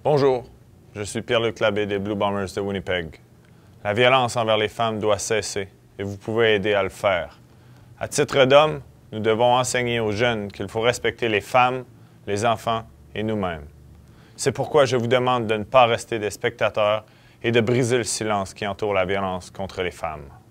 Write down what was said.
Bonjour, je suis Pierre Luc Labbé des Blue Bombers de Winnipeg. La violence envers les femmes doit cesser et vous pouvez aider à le faire. À titre d'homme, nous devons enseigner aux jeunes qu'il faut respecter les femmes, les enfants et nous-mêmes. C'est pourquoi je vous demande de ne pas rester des spectateurs et de briser le silence qui entoure la violence contre les femmes.